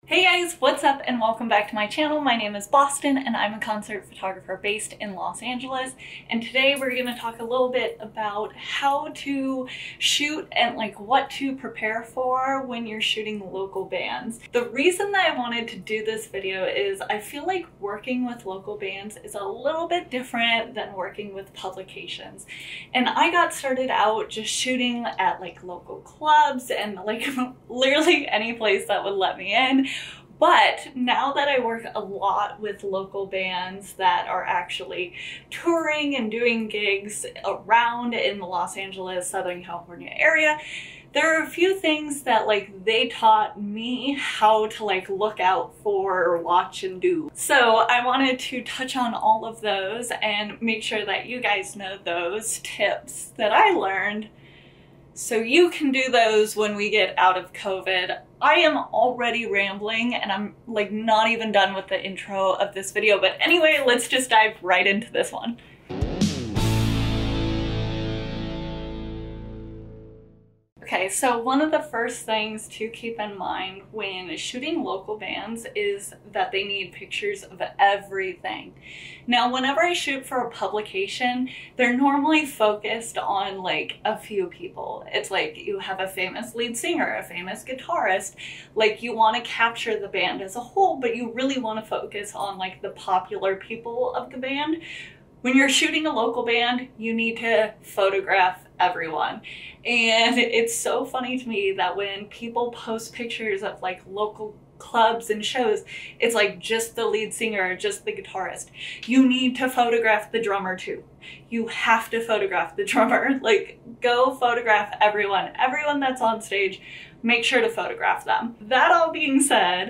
Hey guys, what's up and welcome back to my channel. My name is Boston and I'm a concert photographer based in Los Angeles, and today we're going to talk a little bit about how to shoot and what to prepare for when you're shooting local bands. The reason that I wanted to do this video is I feel like working with local bands is a little bit different than working with publications, and I got started out just shooting at local clubs and literally any place that would let me in. But now that I work a lot with local bands that are actually touring and doing gigs around in the Los Angeles, Southern California area, there are a few things that they taught me how to look out for or watch and do. So I wanted to touch on all of those and make sure that you guys know those tips that I learned so you can do those when we get out of COVID. I am already rambling and I'm not even done with the intro of this video, but anyway, let's just dive right into this one. Okay, so one of the first things to keep in mind when shooting local bands is that they need pictures of everything. Now, whenever I shoot for a publication, they're normally focused on a few people. It's you have a famous lead singer, a famous guitarist, you want to capture the band as a whole, but you really want to focus on the popular people of the band. When you're shooting a local band, you need to photograph everyone. And it's so funny to me that when people post pictures of local clubs and shows, it's just the lead singer, just the guitarist. You need to photograph the drummer too. You have to photograph the drummer. Go photograph everyone that's on stage. Make sure to photograph them. That all being said,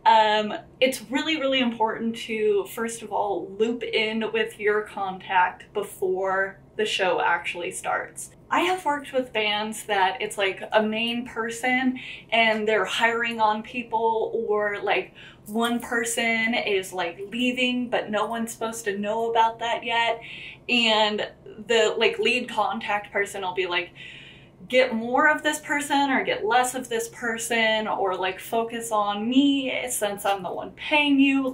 it's really important to, first of all, loop in with your contact before the show actually starts. I have worked with bands that it's a main person and they're hiring on people, or one person is leaving but no one's supposed to know about that yet, and the lead contact person will be get more of this person or get less of this person, or focus on me since I'm the one paying you.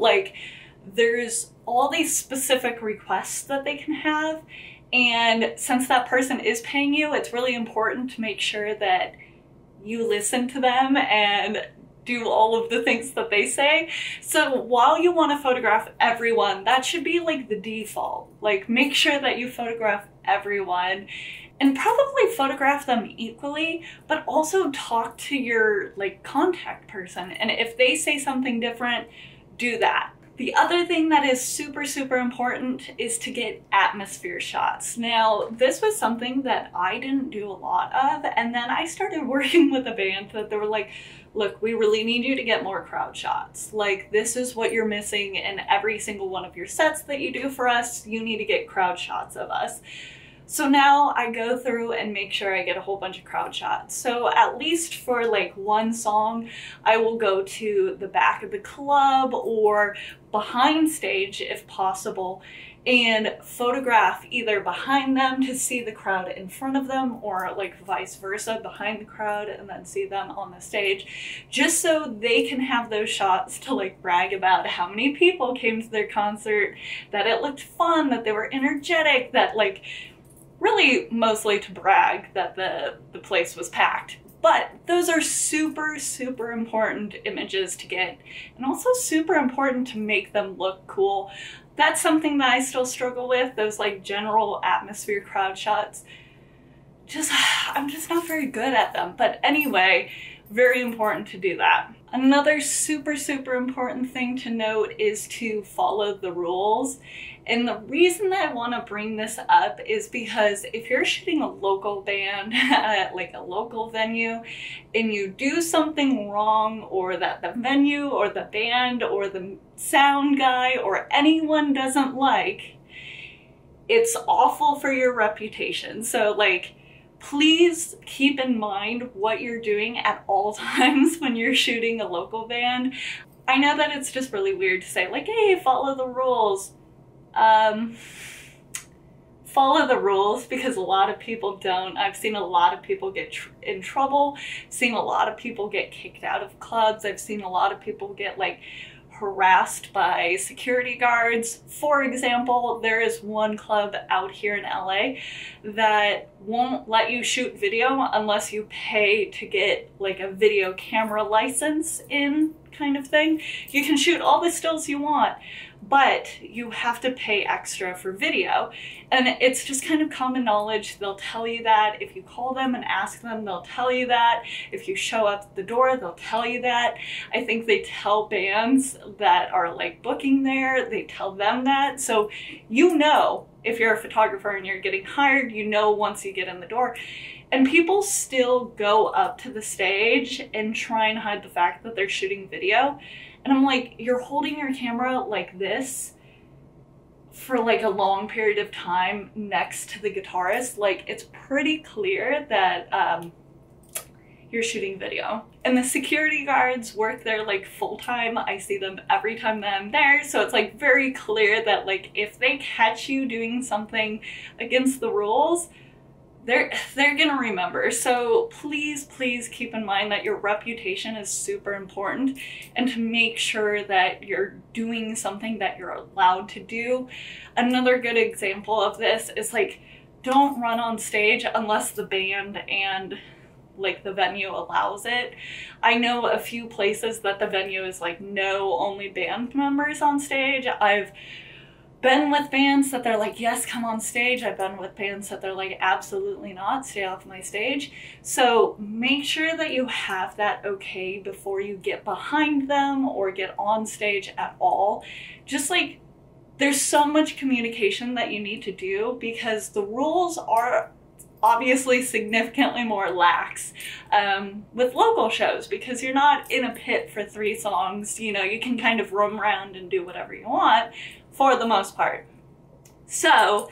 There's all these specific requests that they can have, and since that person is paying you, it's really important to make sure that you listen to them and do all of the things that they say. So while you want to photograph everyone, that should be the default. Make sure that you photograph everyone and probably photograph them equally, but also talk to your contact person. And if they say something different, do that. The other thing that is super important is to get atmosphere shots. Now, this was something that I didn't do a lot of, and then I started working with a band that they were look, we really need you to get more crowd shots. This is what you're missing in every single one of your sets that you do for us. You need to get crowd shots of us. So now I go through and make sure I get a whole bunch of crowd shots. So at least for one song, I will go to the back of the club or behind stage if possible and photograph either behind them to see the crowd in front of them, or vice versa, behind the crowd and then see them on the stage, just so they can have those shots to brag about how many people came to their concert, that it looked fun, that they were energetic, that really mostly to brag that the place was packed. But those are super important images to get, and also super important to make them look cool. That's something that I still struggle with, those general atmosphere crowd shots. I'm just not very good at them. But anyway, very important to do that. Another super important thing to note is to follow the rules. And the reason that I want to bring this up is because if you're shooting a local band at a local venue and you do something wrong, or that the venue or the band or the sound guy or anyone doesn't it's awful for your reputation. So please keep in mind what you're doing at all times when you're shooting a local band. I know that it's just really weird to say hey, follow the rules. follow the rules, because a lot of people don't. I've seen a lot of people get in trouble, seen a lot of people get kicked out of clubs. I've seen a lot of people get like harassed by security guards. For example, there is one club out here in LA that won't let you shoot video unless you pay to get like a video camera license in, kind of thing. You can shoot all the stills you want, but you have to pay extra for video. And it's just kind of common knowledge. They'll tell you that. If you call them and ask them, they'll tell you that. If you show up at the door, they'll tell you that. I think they tell bands that are like booking there, they tell them that. So you know, if you're a photographer and you're getting hired, you know once you get in the door. And people still go up to the stage and try and hide the fact that they're shooting video. And I'm like, you're holding your camera like this for like a long period of time next to the guitarist. Like, it's pretty clear that you're shooting video. And the security guards work there like full time. I see them every time that I'm there. So it's like very clear that like if they catch you doing something against the rules, they're gonna remember. So please keep in mind that your reputation is super important, and to make sure that you're doing something that you're allowed to do. Another good example of this is like, don't run on stage unless the band and like the venue allows it. I know a few places that the venue is like, no, only band members on stage. I've been with bands that they're like, yes, come on stage. I've been with bands that they're like, absolutely not, stay off my stage. So make sure that you have that okay before you get behind them or get on stage at all. Just like, there's so much communication that you need to do, because the rules are obviously significantly more lax with local shows, because you're not in a pit for 3 songs. You know, you can kind of roam around and do whatever you want for the most part. So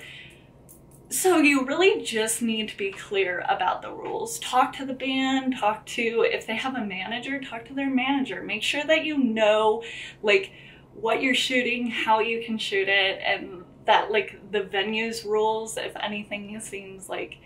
you really just need to be clear about the rules. Talk to the band, talk to, if they have a manager, talk to their manager. Make sure that you know like what you're shooting, how you can shoot it, and that like the venue's rules. If anything seems like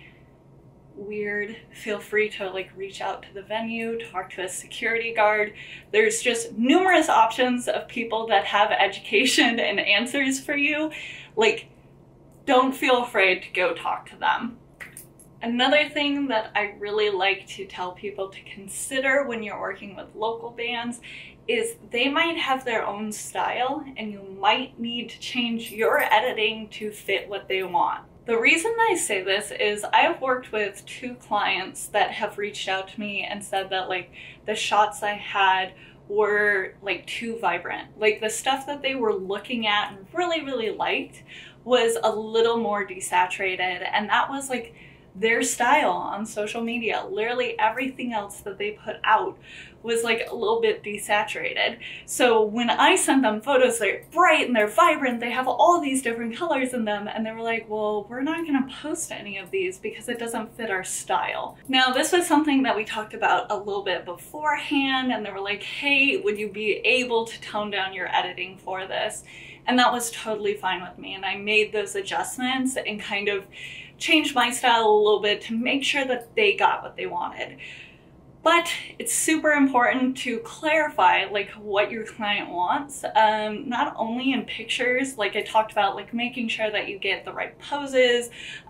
weird, feel free to like reach out to the venue, talk to a security guard. There's just numerous options of people that have education and answers for you. Like, don't feel afraid to go talk to them. Another thing that I really like to tell people to consider when you're working with local bands is they might have their own style, and you might need to change your editing to fit what they want. The reason I say this is I have worked with 2 clients that have reached out to me and said that like the shots I had were like too vibrant. Like the stuff that they were looking at and really liked was a little more desaturated, and that was like their style on social media. Literally everything else that they put out was like a little bit desaturated. So when I sent them photos, they're bright and they're vibrant, they have all these different colors in them, and they were like, well, we're not gonna post any of these because it doesn't fit our style. Now, this was something that we talked about a little bit beforehand, and they were like, hey, would you be able to tone down your editing for this? And that was totally fine with me, and I made those adjustments and kind of changed my style a little bit to make sure that they got what they wanted. But it's super important to clarify like what your client wants, not only in pictures, like I talked about, like making sure that you get the right poses,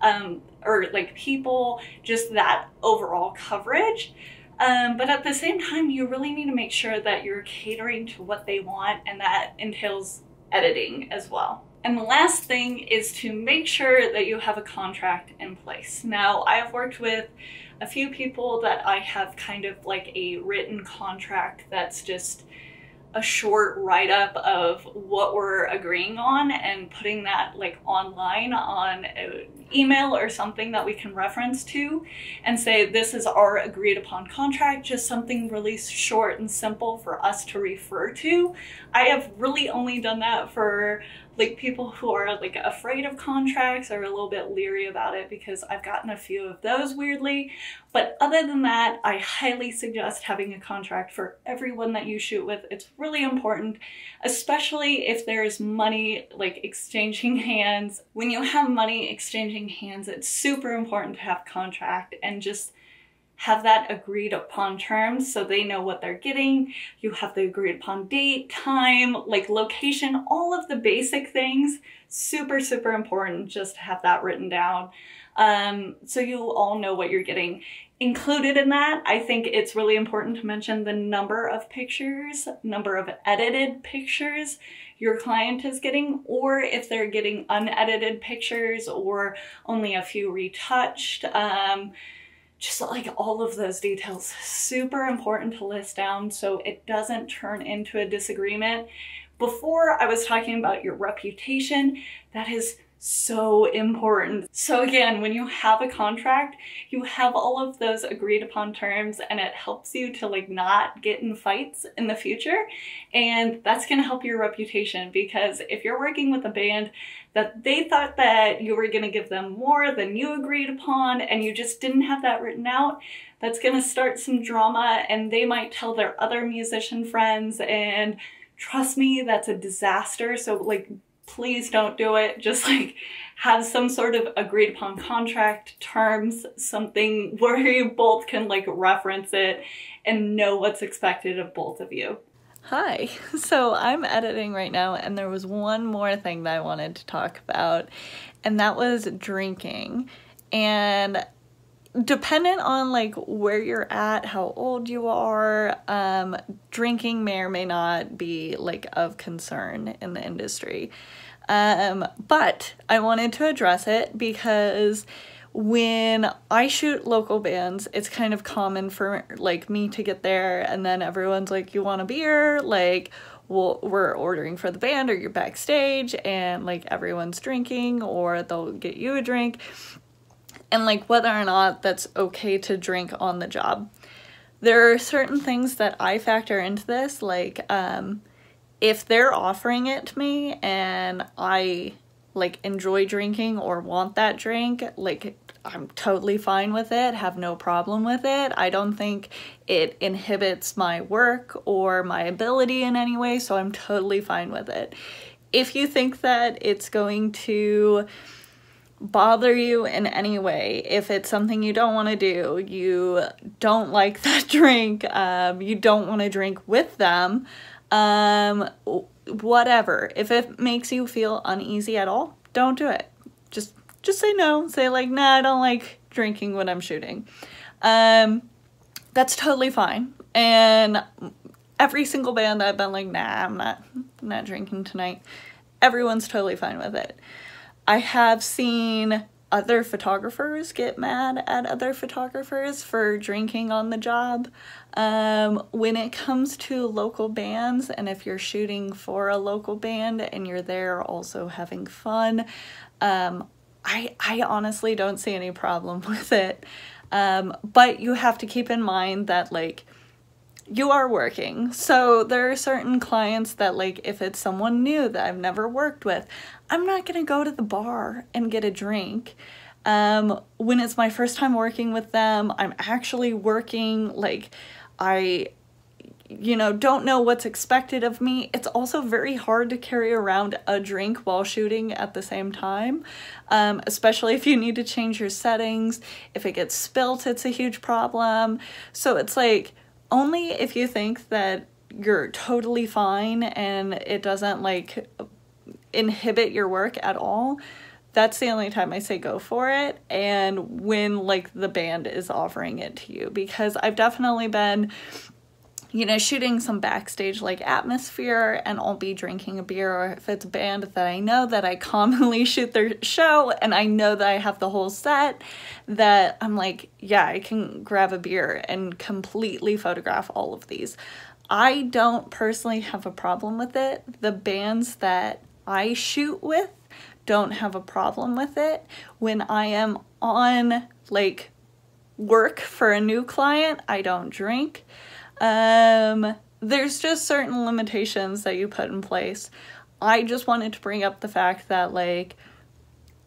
or like people, just that overall coverage. But at the same time, you really need to make sure that you're catering to what they want, and that entails editing as well. And the last thing is to make sure that you have a contract in place. Now, I have worked with a few people that I have kind of like a written contract that's just a short write-up of what we're agreeing on, and putting that like online on an email or something that we can reference to and say, this is our agreed upon contract, just something really short and simple for us to refer to. I have really only done that for like people who are like afraid of contracts or a little bit leery about it, because I've gotten a few of those weirdly. But other than that, I highly suggest having a contract for everyone that you shoot with. It's really important, especially if there's money like exchanging hands. When you have money exchanging changing hands, it's super important to have contract and just have that agreed upon terms so they know what they're getting. You have the agreed upon date, time, like location, all of the basic things. Super, super important just to have that written down. So you all know what you're getting. Included in that, I think it's really important to mention the number of pictures, number of edited pictures your client is getting, or if they're getting unedited pictures or only a few retouched. Just like all of those details, super important to list down so it doesn't turn into a disagreement. Before I was talking about your reputation, that is so important. So again, when you have a contract, you have all of those agreed upon terms and it helps you to like not get in fights in the future. And that's gonna help your reputation, because if you're working with a band that they thought that you were gonna give them more than you agreed upon and you just didn't have that written out, that's gonna start some drama and they might tell their other musician friends, and trust me, that's a disaster. So like, please don't do it. Just like have some sort of agreed upon contract terms, something where you both can like reference it and know what's expected of both of you. Hi, so I'm editing right now and there was one more thing that I wanted to talk about, and that was drinking. And dependent on like where you're at, how old you are, drinking may or may not be like of concern in the industry. But I wanted to address it because when I shoot local bands, it's kind of common for like me to get there and then everyone's like, you want a beer? Like, well, we're ordering for the band, or you're backstage and like everyone's drinking, or they'll get you a drink. And like whether or not that's okay to drink on the job. There are certain things that I factor into this, like if they're offering it to me and I like enjoy drinking or want that drink, like I'm totally fine with it, have no problem with it. I don't think it inhibits my work or my ability in any way, so I'm totally fine with it. If you think that it's going to bother you in any way, if it's something you don't want to do, you don't like that drink, you don't want to drink with them, whatever. If it makes you feel uneasy at all, don't do it. Just say no. Say like, nah, I don't like drinking when I'm shooting. That's totally fine. And every single band I've been like, nah, I'm not drinking tonight. Everyone's totally fine with it. I have seen other photographers get mad at other photographers for drinking on the job. When it comes to local bands, and if you're shooting for a local band and you're there also having fun, I honestly don't see any problem with it. But you have to keep in mind that like, you are working. So there are certain clients that like, if it's someone new that I've never worked with, I'm not gonna go to the bar and get a drink. When it's my first time working with them, I'm actually working, like I, don't know what's expected of me. It's also very hard to carry around a drink while shooting at the same time, especially if you need to change your settings. If it gets spilt, it's a huge problem. So it's like, only if you think that you're totally fine and it doesn't like inhibit your work at all, that's the only time I say go for it, and when like the band is offering it to you. Because I've definitely been, shooting some backstage like atmosphere and I'll be drinking a beer, or if it's a band that I know that I commonly shoot their show and I know that I have the whole set, that I'm like, yeah, I can grab a beer and completely photograph all of these. I don't personally have a problem with it. The bands that I shoot with don't have a problem with it. When I am on like work for a new client, I don't drink. There's just certain limitations that you put in place. I just wanted to bring up the fact that like,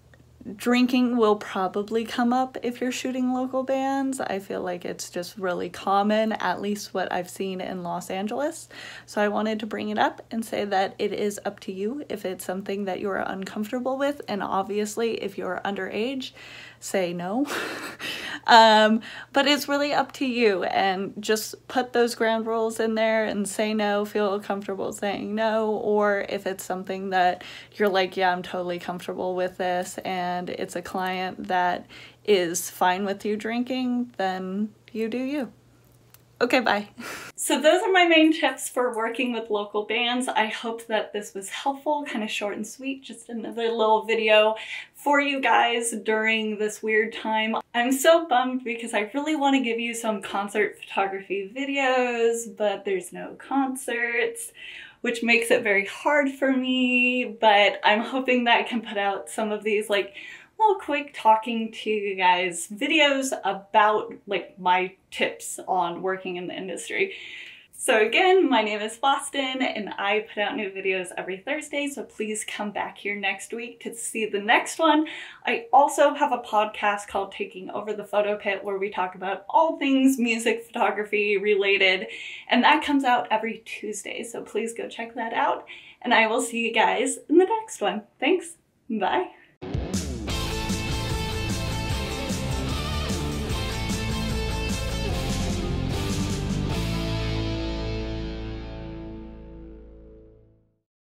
Drinking will probably come up if you're shooting local bands. I feel like it's just really common, at least what I've seen in Los Angeles. So I wanted to bring it up and say that it is up to you if it's something that you're uncomfortable with. And obviously, if you're underage, say no. But it's really up to you, and just put those ground rules in there and say no, feel comfortable saying no. Or if it's something that you're like, yeah, I'm totally comfortable with this, and it's a client that is fine with you drinking, then you do you. Okay, bye. So those are my main tips for working with local bands. I hope that this was helpful, kind of short and sweet, just another little video for you guys during this weird time. I'm so bummed because I really want to give you some concert photography videos, but there's no concerts, which makes it very hard for me, but I'm hoping that I can put out some of these like little quick talking to you guys videos about like my tips on working in the industry. So again, my name is Boston and I put out new videos every Thursday, so please come back here next week to see the next one. I also have a podcast called Taking Over the Photo Pit where we talk about all things music photography related, and that comes out every Tuesday, so please go check that out, and I will see you guys in the next one. Thanks, bye.